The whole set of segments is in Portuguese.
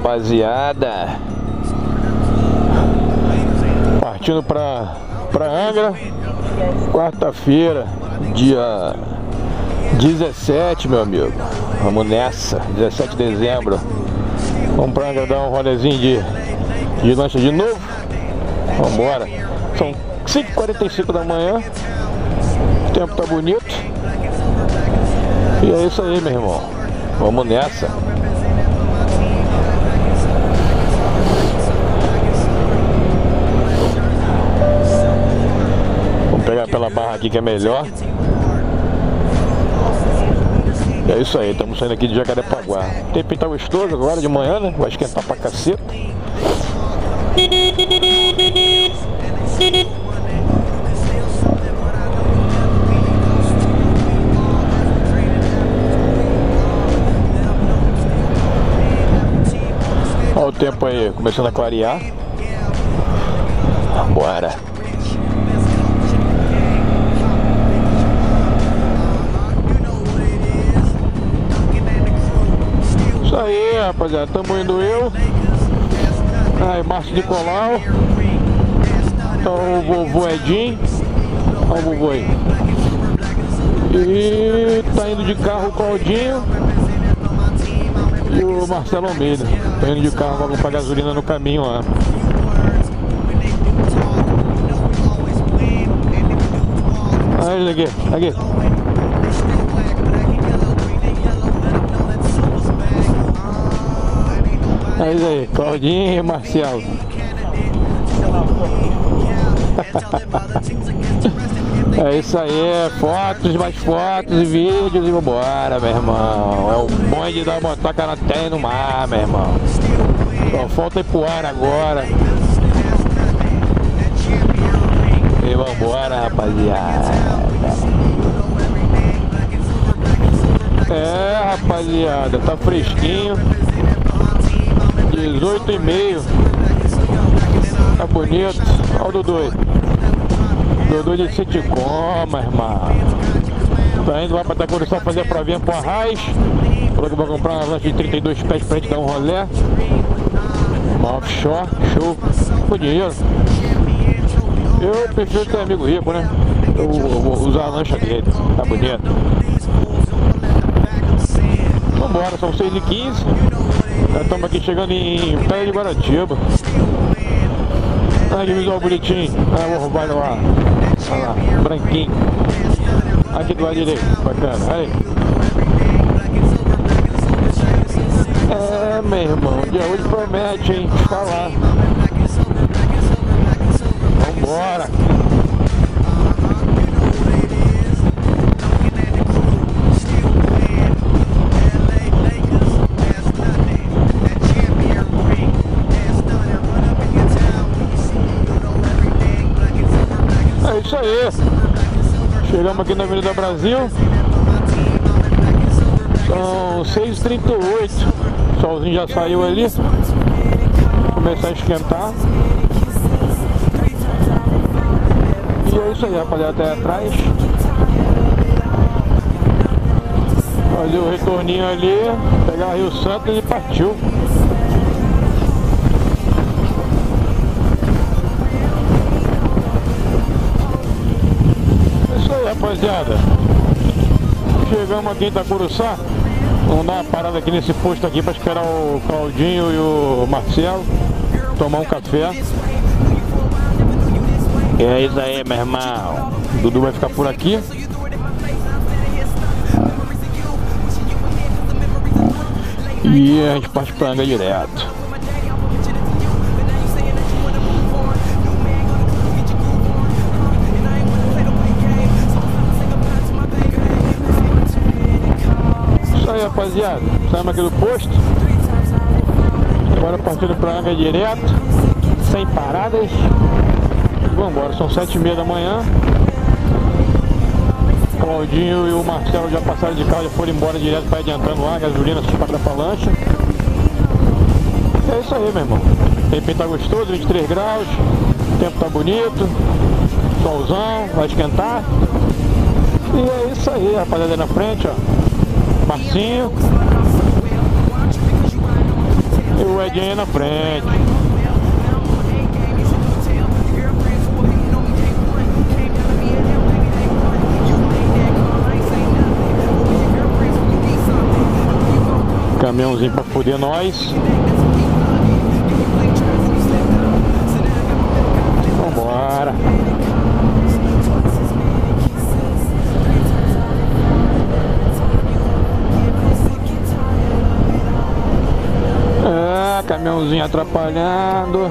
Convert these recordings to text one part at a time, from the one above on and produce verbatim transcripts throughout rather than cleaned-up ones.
rapaziada, partindo pra, pra Angra, quarta-feira, dia dezessete, meu amigo. Vamos nessa, dezessete de dezembro. Vamos pra Angra dar um rolezinho de, de lancha de novo. Vambora. São cinco e quarenta e cinco da manhã. O tempo tá bonito. E é isso aí, meu irmão. Vamos nessa. Vamos pegar pela barra aqui que é melhor. É isso aí, estamos saindo aqui de Jacarepaguá. O tempo tá gostoso agora de manhã, né? Vai esquentar pra caceta. Olha o tempo aí, começando a clarear. Bora. Isso aí, rapaziada, tamo indo eu. Aí, Márcio Nicolau. Então o vovô Edinho. Olha o vovô aí. E tá indo de carro o Claudinho e o Marcelo Almeida. Tá indo de carro, vamos pra gasolina no caminho lá. Aí, aqui, aqui. É isso aí, Claudinho e Marcelo. É isso aí, fotos, mais fotos e vídeos e vambora, meu irmão. É o bonde da motoca na terra e no mar, meu irmão. Só falta ir pro ar agora. E vambora, rapaziada. É, rapaziada, tá fresquinho. dezoito e meio. Tá bonito. Olha o Dudu. Dudu de Citicom, irmão. Tá indo lá pra Itacuruçá fazer a provinha pro Arraiz. Falou que vai comprar uma lancha de trinta e dois pés pra gente dar um rolê. Uma offshore, show. Com dinheiro. Eu prefiro ter amigo rico, né? Eu vou usar a lancha dele. Tá bonito. Vambora, são seis e quinze. Já estamos aqui chegando em Praia de Guaratiba. Olha que visual bonitinho. Ah, o orvalho lá. Olha lá, branquinho. Aqui do lado direito, bacana. Aí. É, meu irmão, dia hoje promete, hein? Falar. Vambora. É isso aí. Chegamos aqui na Avenida Brasil. São seis e trinta e oito. O solzinho já saiu ali. Começar a esquentar. E é isso aí, rapaziada, até atrás. Fazer o retorninho ali, pegar Rio Santos e partiu. Rapaziada, chegamos aqui em Itacuruçá. Vamos dar uma parada aqui nesse posto aqui para esperar o Claudinho e o Marcelo tomar um café. E é isso aí, meu irmão. O Dudu vai ficar por aqui. E a gente parte pra Angra direto. Aí, rapaziada, saímos aqui do posto. Agora partindo pra Angra direto, sem paradas. Vamos embora, são sete e meia da manhã. O Claudinho e o Marcelo já passaram de carro, já foram embora direto para adiantando lá, gasolina, para pra lancha. É isso aí, meu irmão. O tempo tá gostoso, vinte e três graus. O tempo tá bonito. Solzão, vai esquentar. E é isso aí, rapaziada, na frente, ó. Marcinho. E o Edinho aí na frente. Caminhãozinho pra foder nós. Vambora. Ah, caminhãozinho atrapalhando.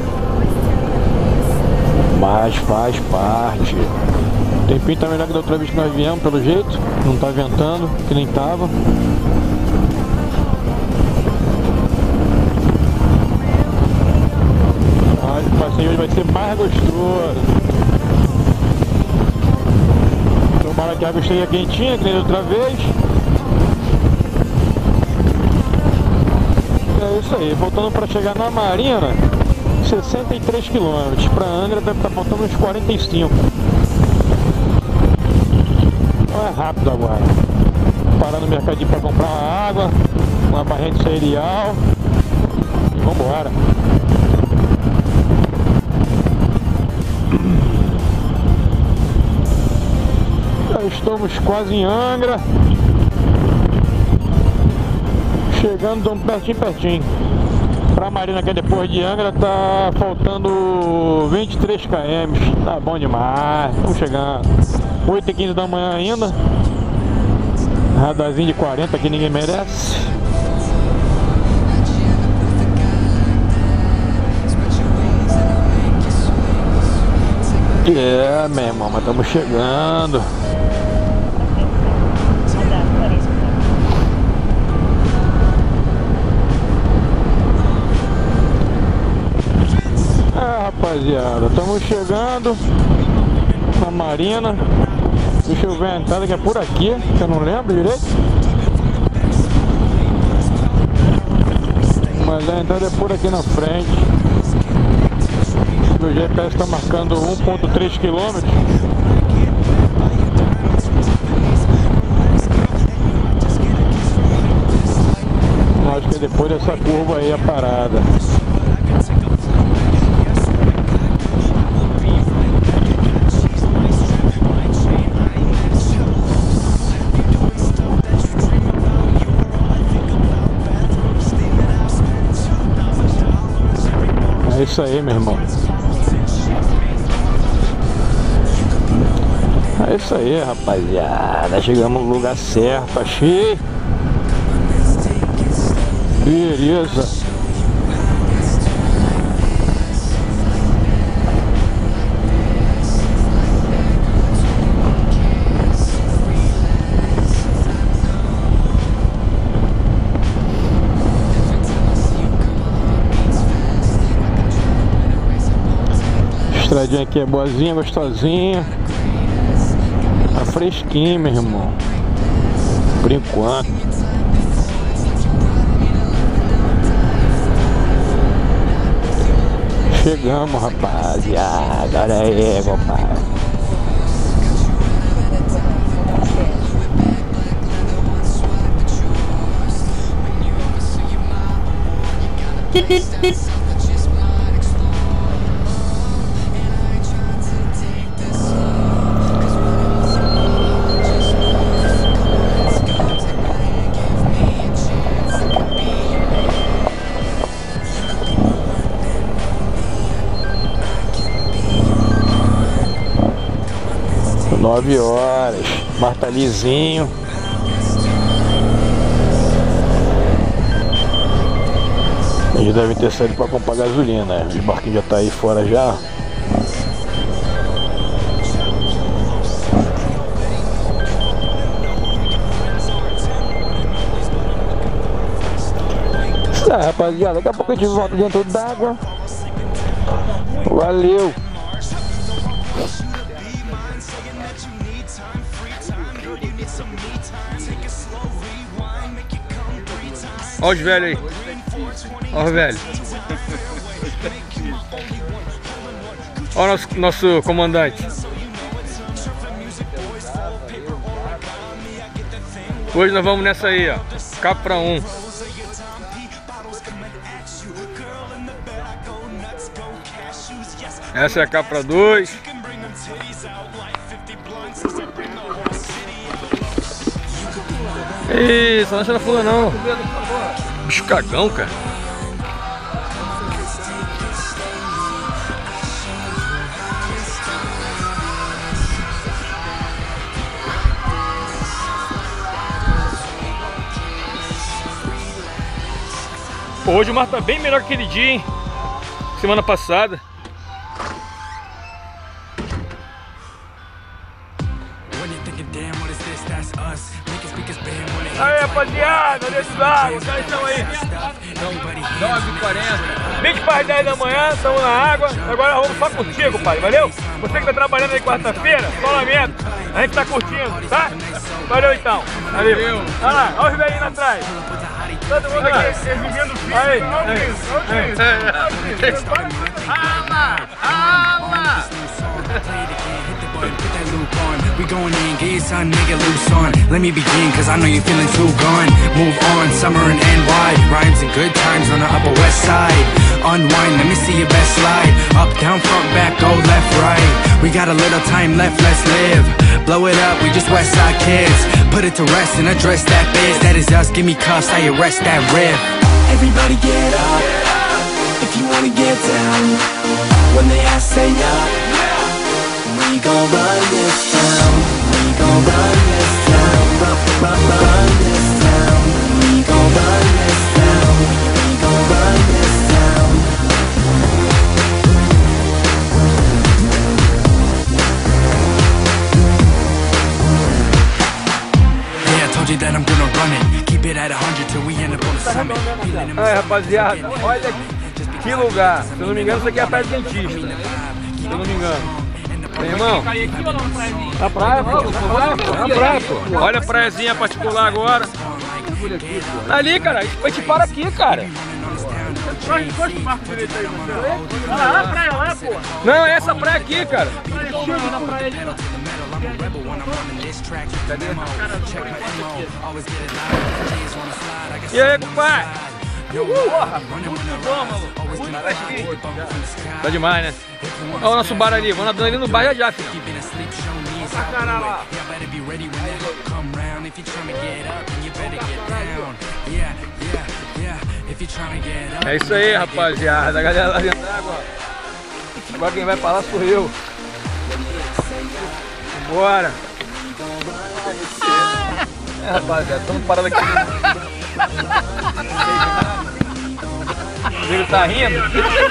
Mas faz parte. O tempinho tá melhor que da outra vez que nós viemos, pelo jeito. Não tá ventando, que nem tava. O passeio hoje vai ser mais gostoso. Tomara que a água esteja quentinha, que nem da outra vez. É isso aí, voltando para chegar na Marina, sessenta e três quilômetros. Para Angra deve estar faltando uns quarenta e cinco. Então é rápido agora. Parar no mercadinho para comprar uma água, uma barrinha de cereal e vambora. Já estamos quase em Angra. Chegando tão pertinho, pertinho. Pra Marina, que é depois de Angra, tá faltando vinte e três quilômetros. Tá bom demais. Estamos chegando. oito e quinze da manhã ainda. Radarzinho de quarenta que ninguém merece. É, meu irmão, mas estamos chegando. Ah, rapaziada, estamos chegando na Marina. Deixa eu ver a entrada que é por aqui, que eu não lembro direito. Mas a entrada é por aqui na frente. Meu G P S está marcando um ponto três quilômetros. Acho que é depois dessa curva aí a parada. É isso aí, meu irmão. É isso aí, rapaziada. Chegamos no lugar certo, achei. Beleza. Estradinha aqui é boazinha, gostosinha. Tá fresquinho, meu irmão. Por enquanto. Chegamos, rapaziada. Olha aí, compadre. Nove horas, martelizinho. Eles devem ter saído para comprar gasolina, né? O barquinho já tá aí fora já. Isso aí, rapaziada, daqui a pouco a gente volta dentro d'água. Valeu! Olha os velhos aí. Olha os velhos. Olha o nosso, nosso comandante. Hoje nós vamos nessa aí, ó. Capra um. Essa é a Capra dois. Isso, não deixa na fula não. Bicho cagão, cara. Pô, hoje o mar tá bem melhor que aquele dia, hein? Semana passada. Aí, rapaziada, olha esse água, os caras estão aí. nove e quarenta. vinte para as dez da manhã, estamos na água. Agora vamos só contigo, pai, valeu? Você que tá trabalhando aí quarta-feira, só lamento. A gente tá curtindo, tá? Valeu então. Valeu. Olha lá, olha os velhinhos atrás. Todo mundo aqui, vivendo filho. Aí, aí. Ala, ala. We going in, get your son, nigga, loose on. Let me begin, cause I know you're feeling too gone. Move on, summer and N Y. Rhymes and good times on the Upper West Side. Unwind, let me see your best slide. Up, down, front, back, go left, right. We got a little time left, let's live. Blow it up, we just West Side kids. Put it to rest and address that biz. That is us, give me cuffs, I arrest that riff. Everybody get up, if you wanna get down. When they ask, say up. We gon' run this town. We gon' run this town. Run, run, run this town. We gon' run this town. We gon' run this town. Yeah, I told you that I'm gonna run it. Keep it at a hundred till we end up on the summit. Aí, rapaziada, olha que lugar. Se eu não me engano, isso aqui é a Praia do Dentista. Se eu não me engano. Meu irmão, na praia, pô, na praia, pô, na praia, pô. Olha a praiazinha particular agora. Ali, cara, a gente para aqui, cara. Olha lá a praia lá, pô. Não, é essa praia aqui, cara. E aí, compadre? Porra, muito bom, maluco. Tá demais, né? Olha o nosso bar ali, vamos nadando ali no bar já já, filho. É isso aí, rapaziada. A galera lá dentro d'água. Agora quem vai falar sou eu. Bora. É, rapaziada, estamos parados aqui. O nego tá rindo.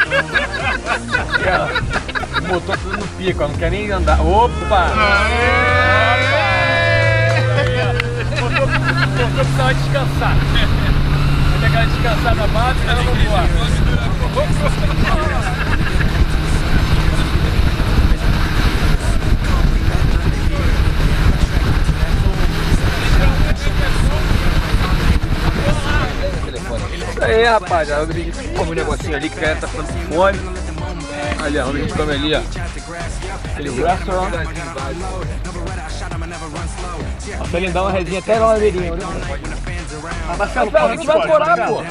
O motor tudo no pico, ó, não quer nem andar. Opa! O motor precisava descansar. Vai ter aquela descansada básica e ela não voar. Isso aí, rapaziada. A gente come um negocinho ali que a galera tá ficando com fome. Ali, onde a gente come ali, ó. Aquele restaurant. Nossa, ele dá uma resinha até lá na beirinha, né? Ah, mas cara, a gente vai corar, pô.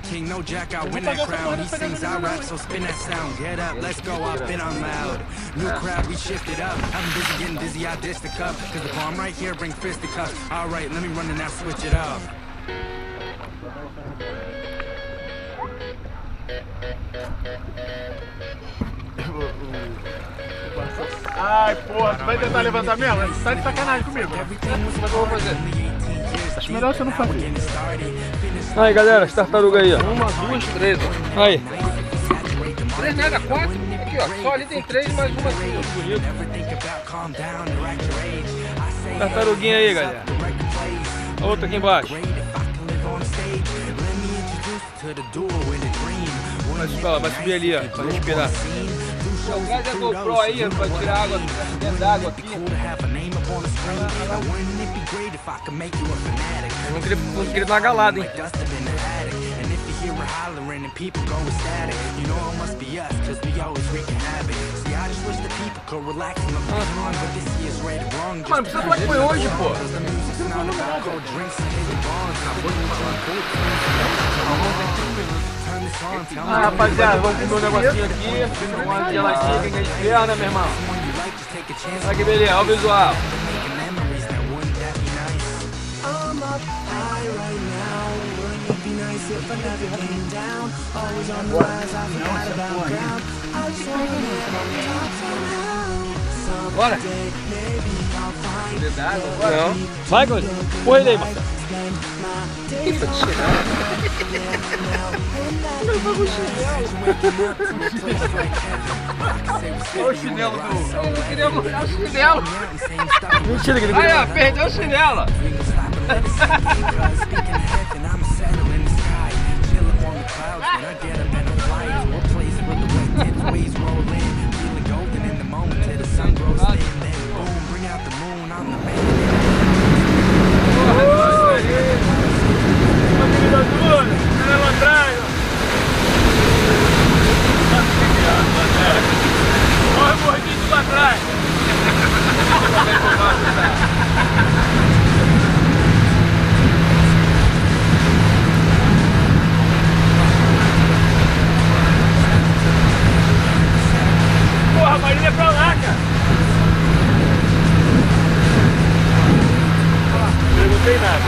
Ai, porra, tu vai tentar levantar mesmo? Você tá de sacanagem comigo. Mas o que eu vou fazer? Acho melhor você não fazer. Aí, galera, as tartarugas aí, ó. Uma, duas, três. Aí. Três nada, quatro. Aqui, ó. Só ali tem três, mais uma aqui. Bonito. Tartaruguinha aí, galera. A outra aqui embaixo. Vai subir, ó, vai subir ali, ó, pra respirar. O gás é GoPro aí, pra tirar água dentro d'água aqui. Vamos querer, vamos querer dar uma galada, hein? we're hollering and people go ecstatic. You know it must be us, cause we always wreaking havoc. See, I just wish the people could relax and look on, but this year's right or wrong. Mano, precisa falar que foi hoje, pô. Ah, rapaziada, vamos comer um negocinho aqui. Uma geladinha que a gente quer, né, meu irmão? Olha que beleza, olha o visual. Bora! Não. Vai, Gol. Corre daí, Marcelo. Que foi de chinelo? Meu bagulho chinelo. Olha o chinelo do... Eu não queria mostrar o chinelo. Mentira que ele queria. Aí, ó, perdeu o chinelo. Olha o gordinho lá atrás. Porra, a Marília é pra lá, cara. Não perguntei nada.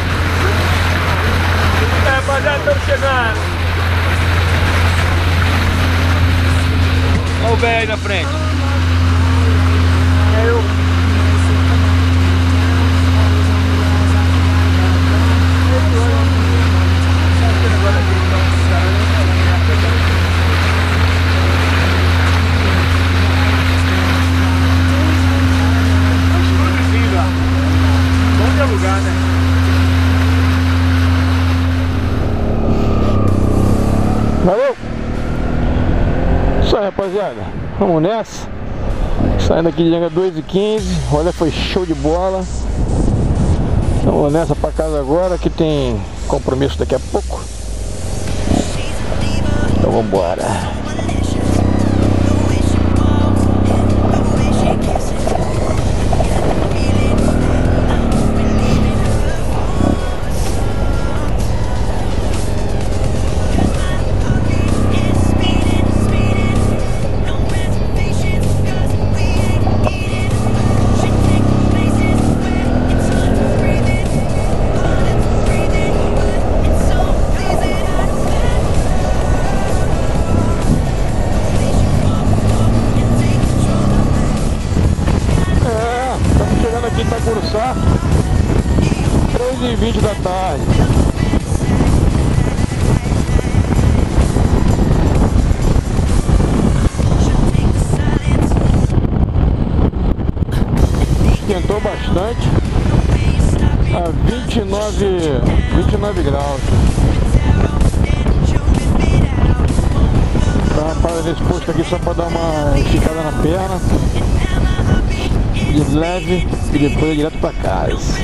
É, rapaziada, estamos chegando. Olha o velho aí na frente. É eu. Bom de alugar, né? Valeu! Isso aí, rapaziada, vamos nessa. Saindo aqui de Angra dois e quinze. Olha, foi show de bola. Vamos nessa pra casa agora, que tem compromisso daqui a pouco. Então vamos embora. três e vinte da tarde. Esquentou bastante a vinte e nove graus. Tava parando nesse posto aqui só para dar uma esticada na perna, de leve, e depois direto para casa.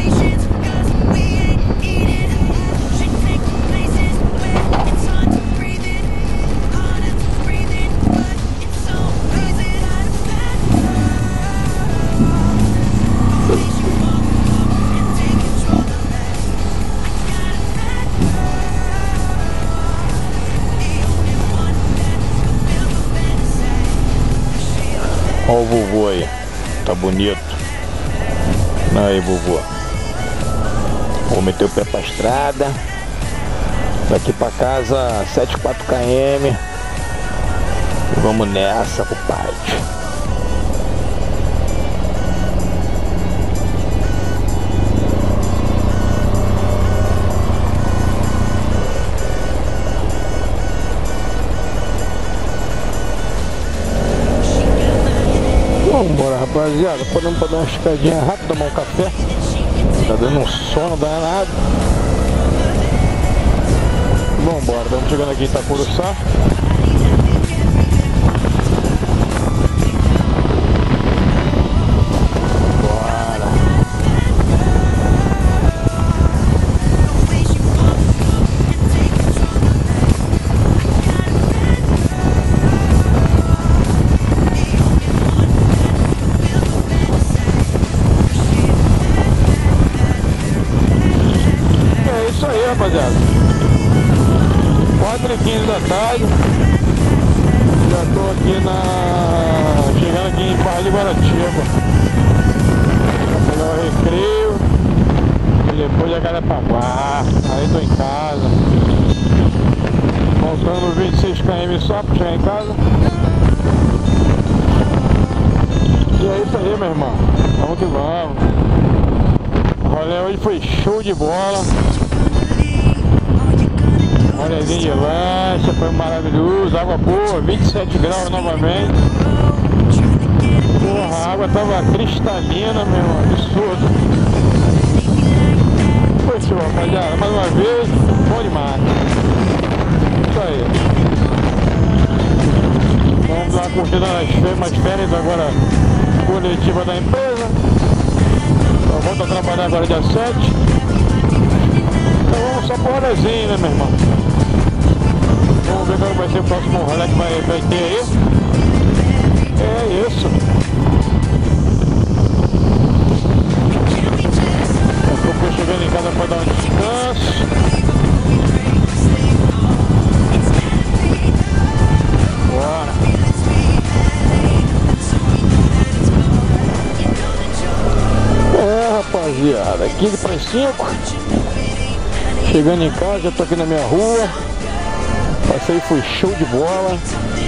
Olha o vovô aí, tá bonito. Aí, vovô, vou meter o pé pra estrada. Daqui pra casa sete e quatro quilômetros. E vamos nessa pro pátio. Vambora, rapaziada, podemos dar uma esticadinha rápida, tomar um café. Tá dando um sono danado. Vambora, estamos chegando aqui em Itacuruçá. aí, rapaziada. quatro e quinze da tarde. Já tô aqui na... chegando aqui em Barra de Guaratiba. Vou pegar o recreio e depois a galera pra bar. Aí tô em casa. Faltando vinte e seis quilômetros só pra chegar em casa. E é isso aí, meu irmão. Vamos que vamos. O rolê hoje foi show de bola. Rolezinho de lancha, foi maravilhoso. Água boa, vinte e sete graus novamente. Porra, a água tava cristalina, meu irmão. Absurdo. Foi show, rapaziada. Mais uma vez, bom demais. Isso aí. Vamos lá curtindo as, umas férias agora coletiva da empresa. Então, volto a trabalhar agora dia sete. Então vamos só por rolezinho, né, meu irmão? Vamos ver qual vai ser o próximo rolê que vai, vai ter aí. É isso. Daqui a pouco eu chegando em casa para dar um descanso. Bora. É, rapaziada, quinze para as cinco. Chegando em casa, já tô aqui na minha rua. Passei, foi show de bola.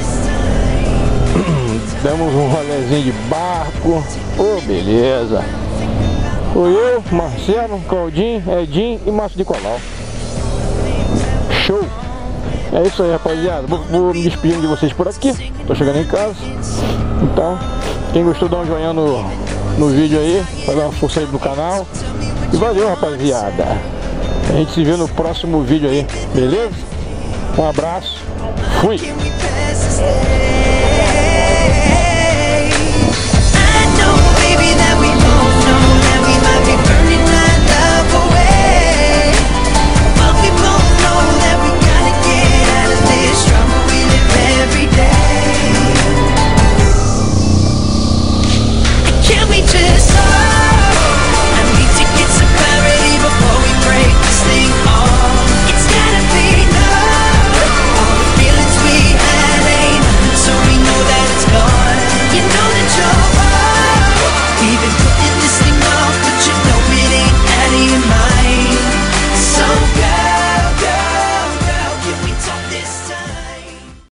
Demos um rolezinho de barco. Oh, beleza. Foi eu, Marcelo, Claudinho, Edinho e Márcio de Colau. Show. É isso aí, rapaziada. Vou, vou me despedindo de vocês por aqui. Tô chegando em casa. Então, quem gostou, dá um joinha no, no vídeo aí, vai dar uma força aí no canal. E valeu, rapaziada. A gente se vê no próximo vídeo aí, beleza? Um abraço, fui!